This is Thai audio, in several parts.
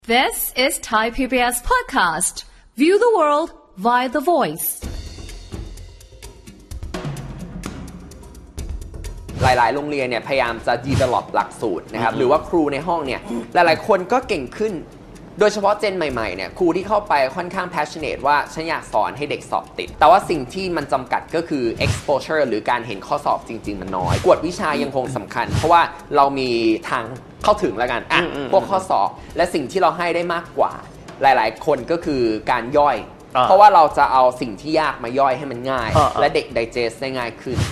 This is Thai PBS podcast. View the world via the voice. หลายๆโรงเรียนเนี่ยพยายามจะ develop หลักสูตรนะครับหรือว่าครูในห้องเนี่ยหลายๆคนก็เก่งขึ้นโดยเฉพาะเจนใหม่ๆเนี่ยครูที่เข้าไปค่อนข้าง passionate ว่าฉันอยากสอนให้เด็กสอบติดแต่ว่าสิ่งที่มันจำกัดก็คือ exposure หรือการเห็นข้อสอบจริงๆมันน้อยกวดวิชายังคงสำคัญเพราะว่าเรามีทางเข้าถึงแล้วกันพวกข้อสอบและสิ่งที่เราให้ได้มากกว่าหลายๆคนก็คือการย่อยเพราะว่าเราจะเอาสิ่งที่ยากมาย่อยให้มันง่ายและเด็ก digest ได้ง่ายขึ้น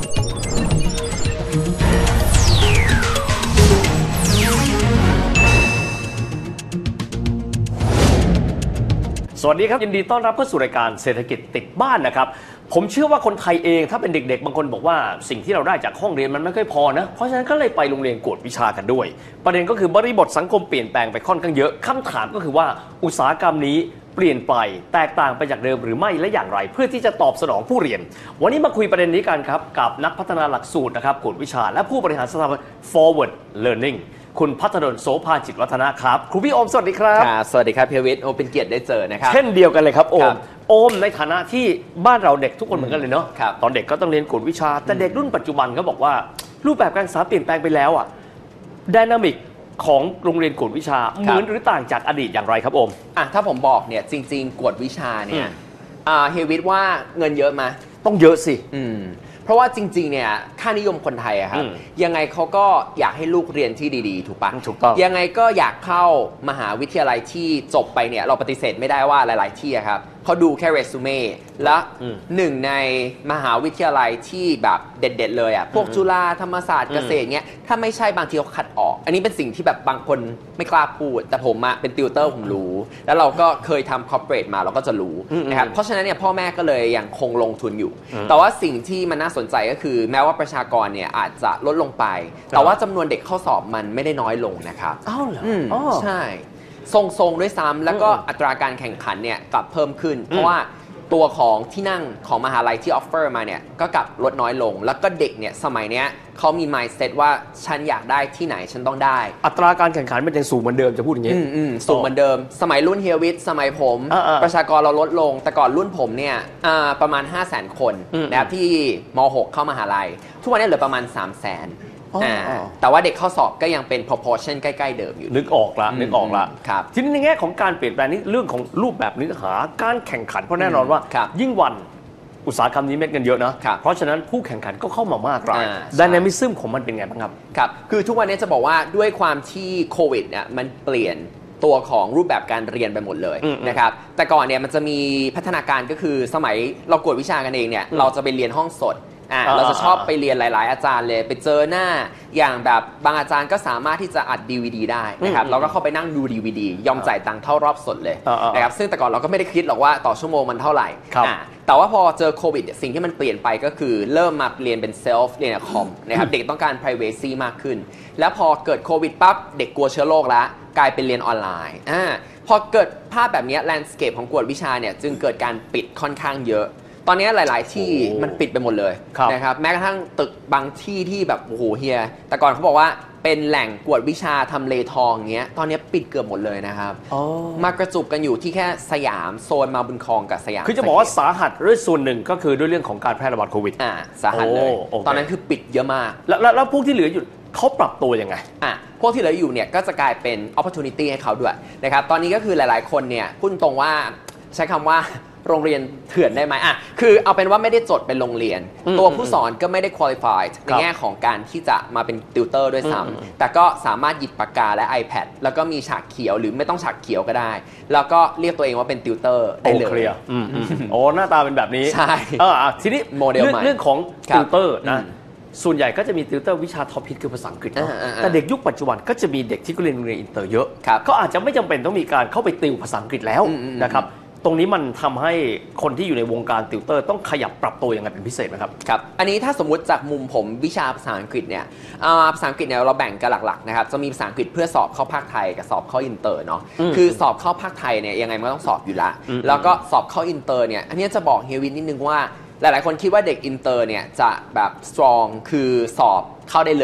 สวัสดีครับยินดีต้อนรับเข้าสู่รายการเศรษฐกิจติดบ้านนะครับผมเชื่อว่าคนไทยเองถ้าเป็นเด็กๆบางคนบอกว่าสิ่งที่เราได้จากห้องเรียนมันไม่ค่อยพอนะเพราะฉะนั้นก็เลยไปโรงเรียนกวดวิชากันด้วยประเด็นก็คือบริบทสังคมเปลี่ยนแปลงไปค่อนข้างเยอะคำถามก็คือว่าอุตสาหกรรมนี้เปลี่ยนไปแตกต่างไปจากเดิมหรือไม่และอย่างไรเพื่อที่จะตอบสนองผู้เรียนวันนี้มาคุยประเด็นนี้กันครับกับนักพัฒนาหลักสูตรนะครับกวดวิชาและผู้บริหารสถาบัน Forward Learningคุณภัทรดลโสภาจิตวัฒนะครับครูพี่โอมสวัสดีครับสวัสดีครับพี่วิทย์โอเป็นเกียรติได้เจอนะครับเช่นเดียวกันเลยครับโอมในฐานะที่บ้านเราเด็กทุกคนเหมือนกันเลยเนาะตอนเด็กก็ต้องเรียนกวดวิชาแต่เด็กรุ่นปัจจุบันก็บอกว่ารูปแบบการศึกษาเปลี่ยนแปลงไปแล้วอ่ะไดนามิกของโรงเรียนกวดวิชาเหมือนหรือต่างจากอดีตอย่างไรครับโอมถ้าผมบอกเนี่ยจริงๆกวดวิชาเนี่ยเฮวิทว่าเงินเยอะมาต้องเยอะสิเพราะว่าจริงๆเนี่ยค่านิยมคนไทยอะครับยังไงเขาก็อยากให้ลูกเรียนที่ดีๆถูกปะถูกต้องยังไงก็อยากเข้ามหาวิทยาลัยที่จบไปเนี่ยเราปฏิเสธไม่ได้ว่าหลายๆที่ครับเขาดูแค่เรซูเม่และหนึ่งในมหาวิทยาลัยที่แบบเด็ดๆเลยอ่ะพวกจุฬาธรรมศาสตร์เกษตรเงี้ยถ้าไม่ใช่บางทีเขาคัดออกอันนี้เป็นสิ่งที่แบบบางคนไม่กล้าพูดแต่ผมเป็นติวเตอร์ผมรู้แล้วเราก็เคยทำคอร์ปอเรทมาเราก็จะรู้นะครับเพราะฉะนั้นเนี่ยพ่อแม่ก็เลยยังคงลงทุนอยู่แต่ว่าสิ่งที่มันน่าสนใจก็คือแม้ว่าประชากรเนี่ยอาจจะลดลงไปแต่ว่าจำนวนเด็กเข้าสอบมันไม่ได้น้อยลงนะครับอ้าวเหรอใช่ทรงๆด้วยซ้ำแล้วก็อัตราการแข่งขันเนี่ยกลับเพิ่มขึ้นเพราะว่าตัวของที่นั่งของมหาลัยที่ออฟเฟอร์มาเนี่ยก็กลับลดน้อยลงแล้วก็เด็กเนี่ยสมัยเนี้ยเขามี mindset ว่าฉันอยากได้ที่ไหนฉันต้องได้อัตราการแข่งขันมันยังสูงเหมือนเดิมจะพูดอย่างนี้สูงเหมือนเดิมสมัยรุ่นเฮียวิทสมัยผมประชากรเราลดลงแต่ก่อนรุ่นผมเนี่ยประมาณ 500,000 คนนะครับที่ม.6 เข้ามหาลัยทุกวันนี้เหลือประมาณ 300,000แต่ว่าเด็กเข้าสอบก็ยังเป็น proportion ใกล้ๆเดิมอยู่นึกออกละครับทีนี้ในแง่ของการเปลี่ยนแปลงนี้เรื่องของรูปแบบเนื้อหาการแข่งขันเพราะแน่นอนว่ายิ่งวันอุตสาหกรรมนี้เม็ดเงินเยอะนะเพราะฉะนั้นผู้แข่งขันก็เข้ามามากรายไดนามิซึมของมันเป็นไงบ้างครับครับคือทุกวันนี้จะบอกว่าด้วยความที่โควิดเนี่ยมันเปลี่ยนตัวของรูปแบบการเรียนไปหมดเลยนะครับแต่ก่อนเนี่ยมันจะมีพัฒนาการก็คือสมัยเรากวดวิชากันเองเนี่ยเราจะไปเรียนห้องสดเราจะชอบไปเรียนหลายๆอาจารย์เลยไปเจอหน้าอย่างแบบบางอาจารย์ก็สามารถที่จะอัด DVD ได้นะครับเราก็เข้าไปนั่งดู DVD ยอมจ่ายตังค์เท่ารอบสดเลยนะครับซึ่งแต่ก่อนเราก็ไม่ได้คิดหรอกว่าต่อชั่วโมงมันเท่าไหร่แต่ว่าพอเจอโควิดสิ่งที่มันเปลี่ยนไปก็คือเริ่มมาเรียนเป็นเซลฟ์เรียนคอมนะครับเด็กต้องการ privacy มากขึ้นแล้วพอเกิดโควิดปั๊บเด็กกลัวเชื้อโรคแล้วกลายเป็นเรียนออนไลน์พอเกิดภาพแบบนี้แลนด์สเคปของกวดวิชาเนี่ยจึงเกิดการปิดค่อนข้างเยอะตอนนี้หลายๆที่มันปิดไปหมดเลยนะครับแม้กระทั่งตึกบางที่ที่แบบโอ้โหเฮียแต่ก่อนเขาบอกว่าเป็นแหล่งกวดวิชาทำเลทองเงี้ยตอนนี้ปิดเกือบหมดเลยนะครับมากระจุกกันอยู่ที่แค่สยามโซนมาบุญครองกับสยามคือจะบอกว่าสาหัสด้วยส่วนหนึ่งก็คือด้วยเรื่องของการแพร่ระบาดโควิดสาหัสเลยตอนนั้นคือปิดเยอะมากแล้วพวกที่เหลืออยู่เขาปรับตัวยังไงพวกที่เหลืออยู่เนี่ยก็จะกลายเป็น opportunity ให้เขาด้วยนะครับตอนนี้ก็คือหลายๆคนเนี่ยพูดตรงว่าใช้คำว่าโรงเรียนเถื่อนได้ไหมคือเอาเป็นว่าไม่ได้จดเป็นโรงเรียนตัวผู้สอนก็ไม่ได้ qualified ในแง่ของการที่จะมาเป็นติวเตอร์ด้วยซ้ำแต่ก็สามารถหยิบปากกาและ iPad แล้วก็มีฉากเขียวหรือไม่ต้องฉากเขียวก็ได้แล้วก็เรียกตัวเองว่าเป็นติวเตอร์ได้เลยโอ้หน้าตาเป็นแบบนี้ใช่ทีนี้โมเดลใหม่เรื่องของติวเตอร์นะส่วนใหญ่ก็จะมีติวเตอร์วิชาท็อปฮิตคือภาษาอังกฤษแต่เด็กยุคปัจจุบันก็จะมีเด็กที่เรียนโรงเรียนอินเตอร์เยอะเขาอาจจะไม่จำเป็นต้องมีการเข้าไปติวภาษาอังกฤษแล้วนะครับตรงนี้มันทำให้คนที่อยู่ในวงการติวเตอร์ต้องขยับปรับตัวยังไงเป็นพิเศษไหมครับครับอันนี้ถ้าสมมุติจากมุมผมวิชาภาษาอังกฤษเนี่ยภาษาอังกฤษเนี่ยเราแบ่งกันหลักๆนะครับจะมีภาษาอังกฤษเพื่อสอบเข้าภาคไทยกับสอบเข้าอินเตอร์เนาะคือสอบเข้าภาคไทยเนี่ยยังไงมันก็ต้องสอบอยู่ละแล้วก็สอบเข้าอินเตอร์เนี่ยอันนี้จะบอกเฮียวินนิดนึงว่าหลายๆคนคิดว่าเด็กอินเตอร์เนี่ยจะแบบ strong คือสอบเข้าได้เลย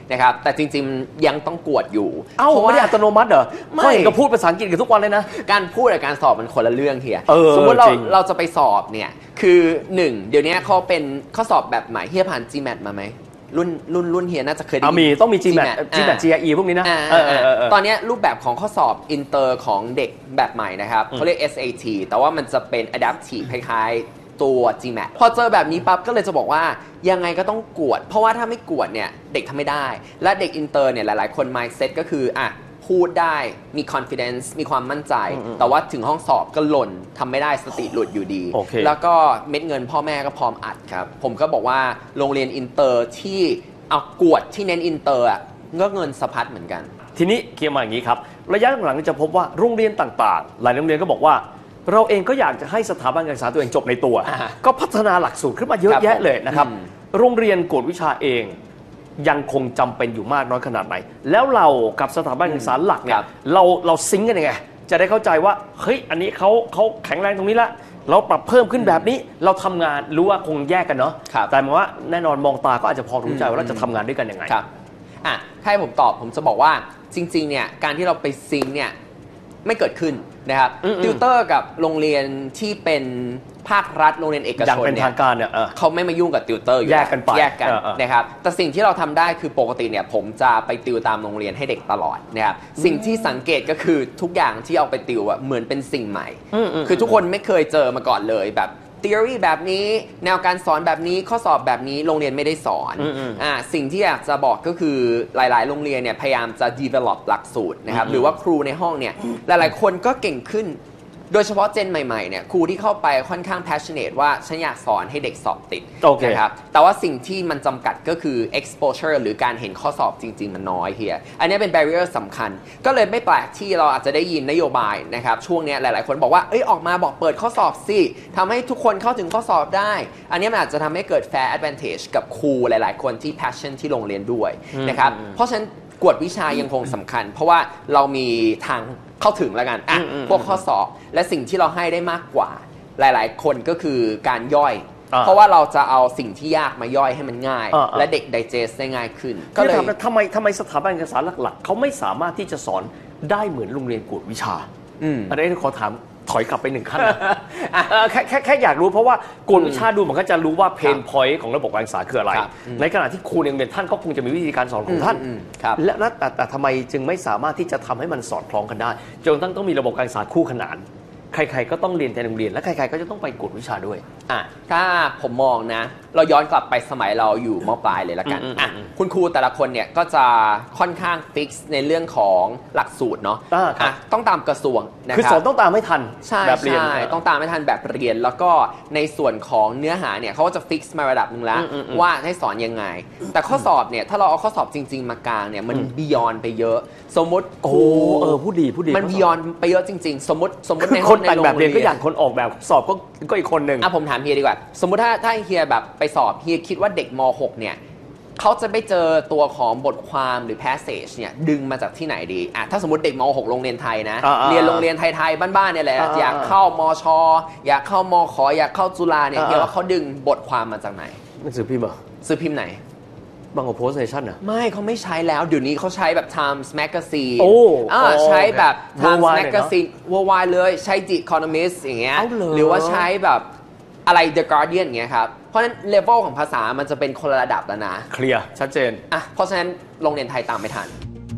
นะครับแต่จริงๆยังต้องกวดอยู่เพราะว่าไม่ได้อัตโนมัติเหรอไม่ก็พูดภาษาอังกฤษกันทุกวันเลยนะการพูดกับการสอบมันคนละเรื่องเฮียสมมติเราจะไปสอบเนี่ยคือ1เดี๋ยวนี้เขาเป็นข้อสอบแบบใหม่เฮียผ่าน GMAT มาไหมรุ่นเฮียน่าจะเคยได้ยินมีต้องมี GMAT GRE พวกนี้นะตอนนี้รูปแบบของข้อสอบอินเตอร์ของเด็กแบบใหม่นะครับเขาเรียก SAT แต่ว่ามันจะเป็น adaptive คล้ายๆตัว GMAT พอเจอแบบนี้ปั๊บก็เลยจะบอกว่ายังไงก็ต้องกวดเพราะว่าถ้าไม่กวดเนี่ยเด็กทำไม่ได้และเด็กอินเตอร์เนี่ยหลายๆคน mindset ก็คือพูดได้มี confidence มีความมั่นใจแต่ว่าถึงห้องสอบก็หล่นทำไม่ได้สติหลุดอยู่ดี แล้วก็เม็ดเงินพ่อแม่ก็พร้อมอัดครับผมก็บอกว่าโรงเรียนอินเตอร์ที่เอากวดที่เน้นอินเตอร์ก็เงินสะพัดเหมือนกันทีนี้เคลียร์มาอย่างนี้ครับระยะหลังจะพบว่าโรงเรียนต่างๆหลายโรงเรียนก็บอกว่าเราเองก็อยากจะให้สถาบันการศึกษาตัวเองจบในตัวก็พัฒนาหลักสูตรขึ้นมาเยอะแยะเลยนะครับโรงเรียนกวดวิชาเองยังคงจำเป็นอยู่มากน้อยขนาดไหนแล้วเรากับสถาบันการศึกษาหลักเนี่ยเราซิงค์กันยังไงจะได้เข้าใจว่าเฮ้ยอันนี้เขาแข็งแรงตรงนี้ละเราปรับเพิ่มขึ้นแบบนี้เราทำงานรู้ว่าคงแยกกันเนาะแต่หมายว่าแน่นอนมองตาก็อาจจะพอรู้ใจว่าเราจะทำงานด้วยกันยังไงครับถ้าให้ผมตอบผมจะบอกว่าจริงๆเนี่ยการที่เราไปซิงค์เนี่ยไม่เกิดขึ้นนะครับติวเตอร์กับโรงเรียนที่เป็นภาครัฐโรงเรียนเอกชนเนี่ยเขาไม่มายุ่งกับติวเตอร์อยู่แยกกันไปนะครับแต่สิ่งที่เราทำได้คือปกติเนี่ยผมจะไปติวตามโรงเรียนให้เด็กตลอดนะครับสิ่งที่สังเกตก็คือทุกอย่างที่เอาไปติวเหมือนเป็นสิ่งใหม่คือทุกคนไม่เคยเจอมาก่อนเลยแบบtheory แบบนี้แนวการสอนแบบนี้ข้อสอบแบบนี้โรงเรียนไม่ได้สอนสิ่งที่อยากจะบอกก็คือหลายๆโรงเรียนเนี่ยพยายามจะ develop หลักสูตรนะครับหรือว่าครูในห้องเนี่ยหลายๆคนก็เก่งขึ้นโดยเฉพาะเจนใหม่ๆเนี่ยครูที่เข้าไปค่อนข้าง passionate ว่าฉันอยากสอนให้เด็กสอบติดนะครับแต่ว่าสิ่งที่มันจำกัดก็คือ exposure หรือการเห็นข้อสอบจริงๆมันน้อยเฮียอันนี้เป็น barrier สำคัญก็เลยไม่แปลกที่เราอาจจะได้ยินนโยบายนะครับช่วงนี้หลายๆคนบอกว่าออกมาบอกเปิดข้อสอบสิทำให้ทุกคนเข้าถึงข้อสอบได้อันนี้มันอาจจะทำให้เกิด fair advantage กับครูหลายๆคนที่ passion ที่โรงเรียนด้วยนะครับเพราะฉะนั้นกวดวิชายังคงสำคัญเพราะว่าเรามีทางเข้าถึงแล้วกันพวกข้อสอบและสิ่งที่เราให้ได้มากกว่าหลายๆคนก็คือการย่อยเพราะว่าเราจะเอาสิ่งที่ยากมาย่อยให้มันง่ายและเด็ก digest ได้ง่ายขึ้นก็เลยทำไมสถาบันการศึกษาหลักๆเขาไม่สามารถที่จะสอนได้เหมือนโรงเรียนกวดวิชาอันนี้ขอถามถอยกลับไป1ขั้นแค่อยากรู้เพราะว่ากวดวิชาดูมันก็จะรู้ว่าเพนพอยต์ของระบบการศึกษาคืออะไรในขณะที่ครูในโรงเรียนท่านก็คงจะมีวิธีการสอนของท่านและแต่ทำไมจึงไม่สามารถที่จะทำให้มันสอดคล้องกันได้จนต้องมีระบบการศึกษาคู่ขนานใครๆก็ต้องเรียนในโรงเรียนและใครๆก็จะต้องไปกวดวิชาด้วยถ้าผมมองนะเราย้อนกลับไปสมัยเราอยู่ม.ปลายเลยละกันคุณครูแต่ละคนเนี่ยก็จะค่อนข้างฟิกซ์ในเรื่องของหลักสูตรเนาะต้องตามกระทรวงนะครับคือสอนต้องตามให้ทันแบบเรียนต้องตามให้ทันแบบเรียนแล้วก็ในส่วนของเนื้อหาเนี่ยเขาก็จะฟิกซ์มาระดับนึงแล้วว่าให้สอนยังไงแต่ข้อสอบเนี่ยถ้าเราเอาข้อสอบจริงๆมากลางเนี่ยมันบียอนไปเยอะสมมติผู้ดีมันบียอนไปเยอะจริงๆสมมติในคนแต่งแบบเรียนก็อย่างคนออกแบบสอบก็อีกคนหนึ่งผมถามเฮียดีกว่าสมมติถ้าเฮียแบบไปสอบเฮียคิดว่าเด็กม.6 เนี่ยเขาจะไปเจอตัวของบทความหรือ passage เนี่ยดึงมาจากที่ไหนดีถ้าสมมติเด็กม.6 โรงเรียนไทยนะเรียนโรงเรียนไทยๆบ้านๆเนี่ยแหละอยากเข้ามช.อยากเข้ามข.อยากเข้าจุฬาเนี่ยเฮียว่าเขาดึงบทความมาจากไหนหนังสือพิมพ์เหรอซื้อพิมพ์ไหนบางกอกโพสต์เนชั่นเหรอไม่เขาไม่ใช้แล้วเดี๋ยวนี้เขาใช้แบบ Times Magazine ใช้แบบ Times Magazine Worldwide เลยใช้ The Economist อย่างเงี้ยหรือว่าใช้แบบอะไร The Guardian อย่างเงี้ยครับเพราะฉะนั้นเลเวลของภาษามันจะเป็นคนละระดับแล้วนะเคลียร์ชัดเจนเพราะฉะนั้นโรงเรียนไทยตามไม่ทัน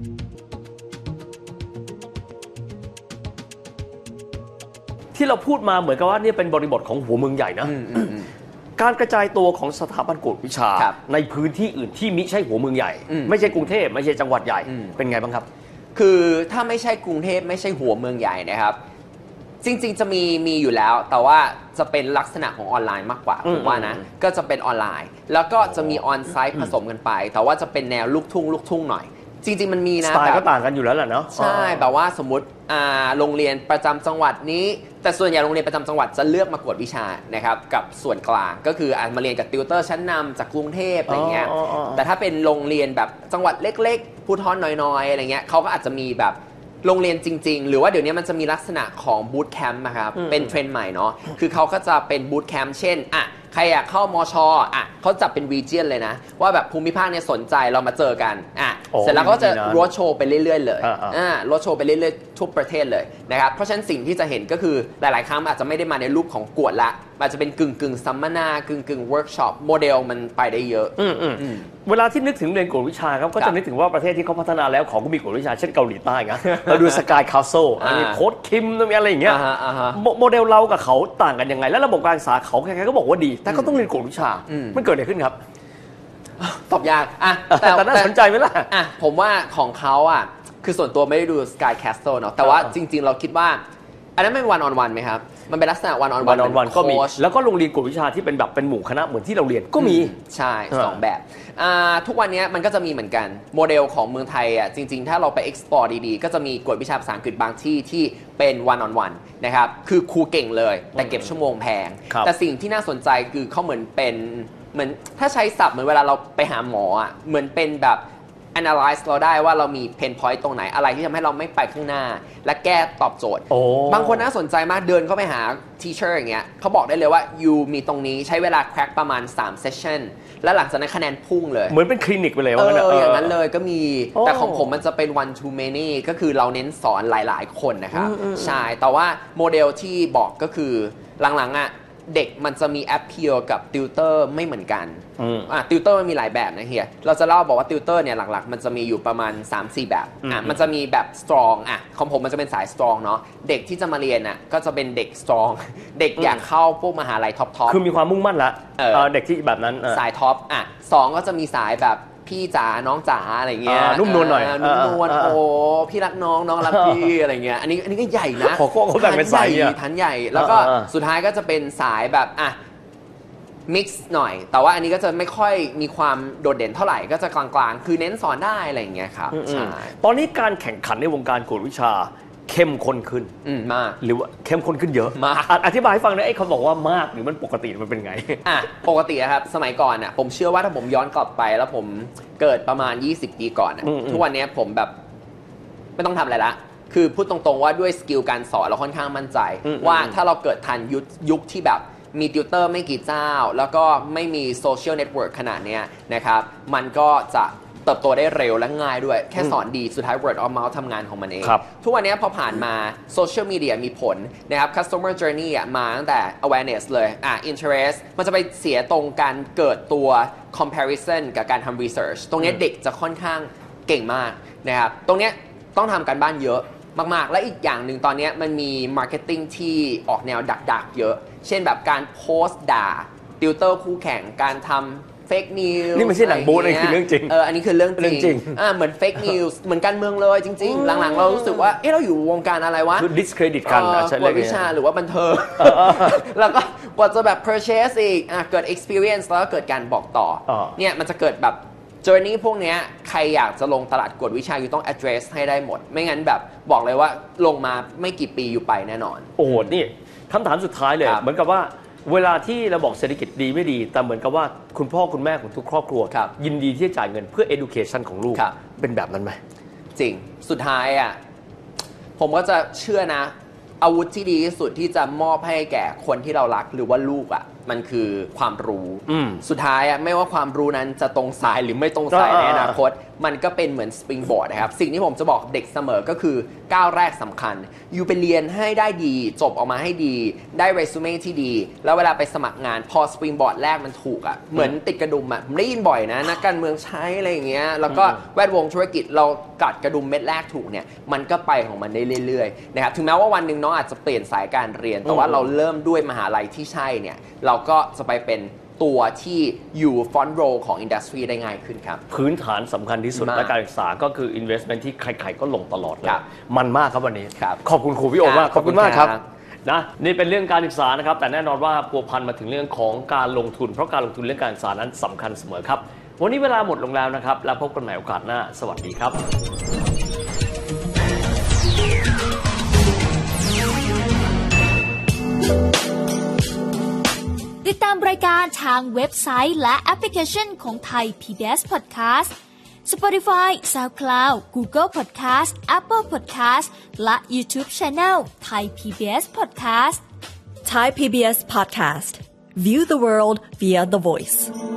ที่เราพูดมาเหมือนกับว่านี่เป็นบริบทของหัวเมืองใหญ่นะการกระจายตัวของสถาบันกวดวิชาในพื้นที่อื่นที่มิใช่หัวเมืองใหญ่ไม่ใช่กรุงเทพไม่ใช่จังหวัดใหญ่เป็นไงบ้างครับคือถ้าไม่ใช่กรุงเทพไม่ใช่หัวเมืองใหญ่นะครับจริงๆจะมีอยู่แล้วแต่ว่าจะเป็นลักษณะของออนไลน์มากกว่าผมว่านะก็จะเป็นออนไลน์แล้วก็จะมีออนไซต์ผสมกันไปแต่ว่าจะเป็นแนวลูกทุ่งหน่อยจริงๆมันมีนะสไตล์ก็ต่างกันอยู่แล้วแหละเนาะใช่แบบว่าสมมติโรงเรียนประจำจังหวัดนี้แต่ส่วนใหญ่โรงเรียนประจำจังหวัดจะเลือกมากวดวิชานะครับกับส่วนกลางก็คือมาเรียนกับติวเตอร์ชั้นนำจากกรุงเทพอะไรเงี้ยแต่ถ้าเป็นโรงเรียนแบบจังหวัดเล็กๆภูทรน้อยๆอะไรเงี้ยเขาก็อาจจะมีแบบโรงเรียนจริงๆหรือว่าเดี๋ยวนี้มันจะมีลักษณะของบูตแคมป์นะครับเป็นเทรนด์ใหม่เนาะคือเขาก็จะเป็นบูตแคมป์เช่นใครอยากเข้ามชเขาจับเป็น region เลยนะว่าแบบภูมิภาคเนี่ยสนใจเรามาเจอกันเสร็จแล้วก็จะรถโชว์ไปเรื่อยๆเลยรถโชว์ไปเรื่อยๆทุกประเทศเลยนะครับเพราะฉะนั้นสิ่งที่จะเห็นก็คือหลายๆครั้งอาจจะไม่ได้มาในรูปของกวดละอาจจะเป็นกึ่งสัมมนากึ่งเวิร์กช็อปโมเดลมันไปได้เยอะเวลาที่นึกถึงเรียนกวดวิชาครับก็จะนึกถึงว่าประเทศที่เขาพัฒนาแล้วของก็มีกวดวิชาเช่นเกาหลีใต้ไงเราดูสกายคาสเซิลมีโค้ดคิมมีอะไรอย่างเงี้ยโมเดลเรากับเขาต่างกันยังไงและระบบการศึกษาเขาใครๆก็บอกว่าดีแต่ก็ต้องเรียนกวดวิชามันเกิดอะไรขึ้นครับตอบยากแต่น่าสนใจไหมล่ะผมว่าของเขาคือส่วนตัวไม่ได้ดู Sky Castle เนาะแต่ว่าจริงๆเราคิดว่าอันนั้นเป็น one on one ไหมครับมันเป็นลักษณะ one on one ก็มีแล้วก็โรงเรียนกวดวิชาที่เป็นแบบเป็นหมู่คณะเหมือนที่เราเรียนก็มีใช่2แบบทุกวันนี้มันก็จะมีเหมือนกันโมเดลของเมืองไทยจริงๆถ้าเราไป explore ดีๆก็จะมีกวดวิชาภาษาอังกฤษบางที่ที่เป็น one on one นะครับคือครูเก่งเลยแต่เก็บชั่วโมงแพงแต่สิ่งที่น่าสนใจคือเขาเหมือนถ้าใช้ศัพท์เหมือนเวลาเราไปหาหมอเหมือนเป็นแบบ analyze เราได้ว่าเรามี pain point ตรงไหนอะไรที่ทำให้เราไม่ไปข้างหน้าและแก้ตอบโจทย์บางคนน่าสนใจมากเดินเข้าไปหา teacher อย่างเงี้ยเขาบอกได้เลยว่า you มีตรงนี้ใช้เวลา crack ประมาณ3 session และหลังจากนั้นคะแนนพุ่งเลยเหมือนเป็นคลินิกไปเลยว่าอย่างนั้นเลยก็มีแต่ของผมมันจะเป็น one to many ก็คือเราเน้นสอนหลายๆคนนะครับใช่แต่ว่าโมเดลที่บอกก็คือหลังๆเด็กมันจะมีแอปเพียลกับติวเตอร์ไม่เหมือนกันติวเตอร์มันมีหลายแบบนะเฮียเราจะเล่าบอกว่าติวเตอร์เนี่ยหลักๆมันจะมีอยู่ประมาณ 3-4 แบบมันจะมีแบบ strong ของผมมันจะเป็นสาย strong เนาะเด็กที่จะมาเรียนก็จะเป็นเด็ก strong เด็กอยากเข้าพวกมหาลัยท็อปคือมีความมุ่งมั่นละเด็กที่แบบนั้นสายท็อป2ก็จะมีสายแบบพี่จ๋าน้องจ๋าอะไรเงี้ยนุ่มนวลหน่อยนุ่มนวลโอ้พี่รักน้องน้องรักพี่อะไรเงี้ยอันนี้ก็ใหญ่นะเขาแบ่งเป็นสายฐานใหญ่แล้วก็สุดท้ายก็จะเป็นสายแบบมิกซ์หน่อยแต่ว่าอันนี้ก็จะไม่ค่อยมีความโดดเด่นเท่าไหร่ก็จะกลางๆคือเน้นสอนได้อะไรอย่างเงี้ยครับใช่ตอนนี้การแข่งขันในวงการกวดวิชาเข้มข้นขึ้นมากหรือว่าเข้มข้นขึ้นเยอะมากอธิบายให้ฟังหน่อยเขาบอกว่ามากหรือมันปกติมันเป็นไงปกติครับสมัยก่อนผมเชื่อว่าถ้าผมย้อนกลับไปแล้วผมเกิดประมาณ20 ปีก่อนทุกวันนี้ผมแบบไม่ต้องทำอะไรละคือพูดตรงๆว่าด้วยสกิลการสอนเราค่อนข้างมั่นใจว่าถ้าเราเกิดทันยุคที่แบบมีติวเตอร์ไม่กี่เจ้าแล้วก็ไม่มีโซเชียลเน็ตเวิร์กขนาดนี้นะครับมันก็จะเติบโตได้เร็วและง่ายด้วยแค่สอนดีสุดท้าย word of mouth ทำงานของมันเองทุกวันนี้พอผ่านมาโซเชียลมีเดียมีผลนะครับ customer journey มาตั้งแต่ awareness เลยinterest มันจะไปเสียตรงการเกิดตัว comparison กับการทำ research ตรงนี้เด็กจะค่อนข้างเก่งมากนะครับตรงนี้ต้องทำการบ้านเยอะมากๆและอีกอย่างหนึ่งตอนนี้มันมี marketing ที่ออกแนวดักๆเยอะเช่นแบบการโพสต์ด่าติวเตอร์คู่แข่งการทำfake news นี่ไม่ใช่หนังโบ๊ทนี่คือเรื่องจริงอันนี้คือเรื่องจริงเหมือน fake news เหมือนการเมืองเลยจริงๆหลังๆเรารู้สึกว่าเราอยู่วงการอะไรวะ discredit กันกวดวิชาหรือว่าบันเทิงแล้วก็กว่าจะแบบ purchase อีกเกิด experience แล้วก็เกิดการบอกต่อเนี่ยมันจะเกิดแบบ journey พวกนี้ใครอยากจะลงตลาดกวดวิชาอยู่ต้อง address ให้ได้หมดไม่งั้นแบบบอกเลยว่าลงมาไม่กี่ปีอยู่ไปแน่นอนโอ้นี่คำถามสุดท้ายเลยเหมือนกับว่าเวลาที่เราบอกเศรษฐกิจดีไม่ดีแต่เหมือนกับว่าคุณพ่อคุณแม่ของทุกครอบครัวยินดีที่จะจ่ายเงินเพื่อ education ของลูกเป็นแบบนั้นไหมจริงสุดท้ายผมก็จะเชื่อนะอาวุธที่ดีที่สุดที่จะมอบให้แก่คนที่เรารักหรือว่าลูกมันคือความรู้สุดท้ายไม่ว่าความรู้นั้นจะตรงสายหรือไม่ตรงสายในอนาคตมันก็เป็นเหมือนสปริงบอร์ดนะครับสิ่งที่ผมจะบอกเด็กเสมอก็คือก้าวแรกสำคัญอยู่ไปเรียนให้ได้ดีจบออกมาให้ดีได้เรซูเม่ที่ดีแล้วเวลาไปสมัครงานพอสปริงบอร์ดแรกมันถูกเหมือนติดกระดุมผมได้ยินบ่อยนะนักการเมืองใช้อะไรอย่างเงี้ยแล้วก็แวดวงธุรกิจเรากัดกระดุมเม็ดแรกถูกเนี่ยมันก็ไปของมันได้เรื่อยๆนะครับถึงแม้ว่าวันนึงน้องอาจจะเปลี่ยนสายการเรียนแต่ว่าเราเริ่มด้วยมหาลัยที่ใช่เนี่ยเราก็จะไปเป็นตัวที่อยู่ฟรอนต์โรของอินดัสทรีได้ง่ายขึ้นครับพื้นฐานสำคัญที่สุดและการศึกษาก็คือ investment ที่ใครๆก็ลงตลอดเลยมันมากครับวันนี้ขอบคุณครูพี่โอมากขอบคุณมากครับนะนี่เป็นเรื่องการศึกษานะครับแต่แน่นอนว่าพัวพันมาถึงเรื่องของการลงทุนเพราะการลงทุนเรื่องการศึกษานั้นสำคัญเสมอครับวันนี้เวลาหมดลงแล้วนะครับแล้วพบกันใหม่โอกาสหน้าสวัสดีครับติดตามรายการทางเว็บไซต์และแอปพลิเคชันของไทย PBS Podcast Spotify SoundCloud Google Podcast Apple Podcast และ YouTube Channel Thai PBS Podcast Thai PBS Podcast View the world via the voice